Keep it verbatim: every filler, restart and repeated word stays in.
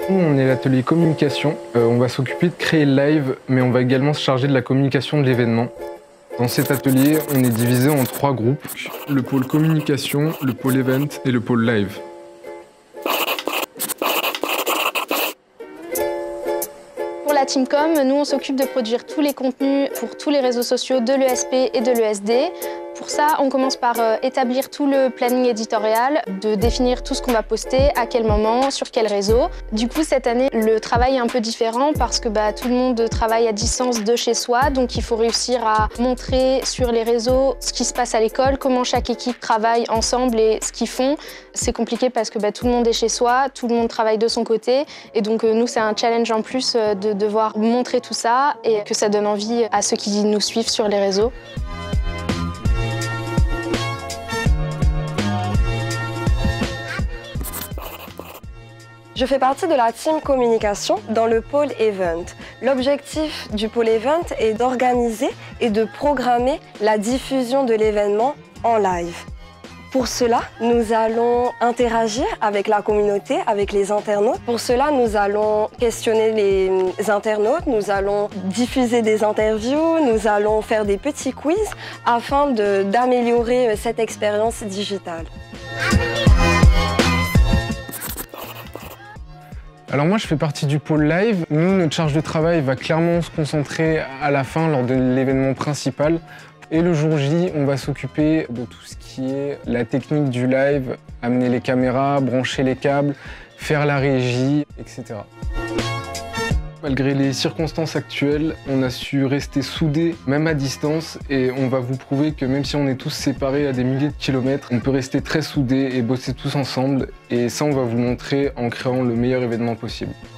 Nous, on est l'atelier communication. Euh, on va s'occuper de créer le live, mais on va également se charger de la communication de l'événement. Dans cet atelier, on est divisé en trois groupes. Le pôle communication, le pôle event et le pôle live. Pour la Team Com, nous on s'occupe de produire tous les contenus pour tous les réseaux sociaux de l'E S P et de l'E S D. Pour ça, on commence par euh, établir tout le planning éditorial, de définir tout ce qu'on va poster, à quel moment, sur quel réseau. Du coup, cette année, le travail est un peu différent parce que bah, tout le monde travaille à distance de chez soi, donc il faut réussir à montrer sur les réseaux ce qui se passe à l'école, comment chaque équipe travaille ensemble et ce qu'ils font. C'est compliqué parce que bah, tout le monde est chez soi, tout le monde travaille de son côté, et donc euh, nous, c'est un challenge en plus euh, de devoir montrer tout ça et que ça donne envie à ceux qui nous suivent sur les réseaux. Je fais partie de la team communication dans le pôle event. L'objectif du pôle event est d'organiser et de programmer la diffusion de l'événement en live. Pour cela, nous allons interagir avec la communauté, avec les internautes. Pour cela, nous allons questionner les internautes, nous allons diffuser des interviews, nous allons faire des petits quiz afin d'améliorer cette expérience digitale. Alors moi, je fais partie du pôle live. Nous, notre charge de travail va clairement se concentrer à la fin, lors de l'événement principal. Et le jour J, on va s'occuper de tout ce qui est la technique du live, amener les caméras, brancher les câbles, faire la régie, et cetera. Malgré les circonstances actuelles, on a su rester soudés, même à distance, et on va vous prouver que même si on est tous séparés à des milliers de kilomètres, on peut rester très soudés et bosser tous ensemble, et ça on va vous montrer en créant le meilleur événement possible.